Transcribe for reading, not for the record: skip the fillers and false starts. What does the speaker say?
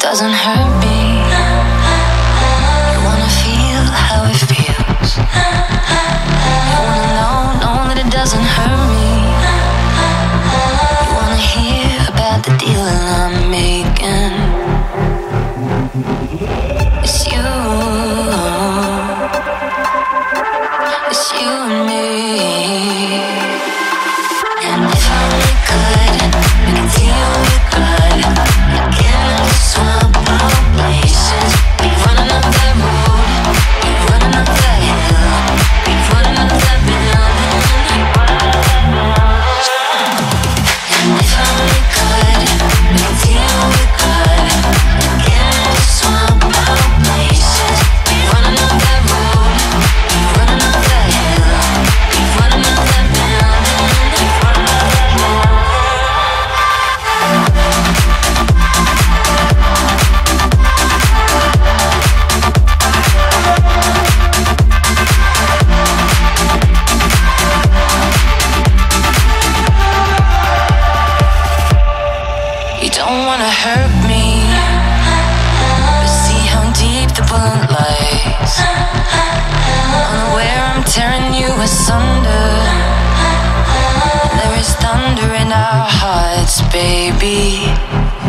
doesn't hurt me. You wanna feel how it feels. You wanna know that it doesn't hurt me. You wanna hear about the deal that I'm making. It's you. It's you and me. And if I really could, I can feel it good. I can't swap our places. Be running up that road, be running up that hill, be running up that building. And if I really could, I can feel it good. I can't swap our places. Be running up that road, be running up that hill, be running up that building. You don't wanna hurt me, but see how deep the bullet lies. Unaware I'm tearing you asunder. There is thunder in our hearts, baby.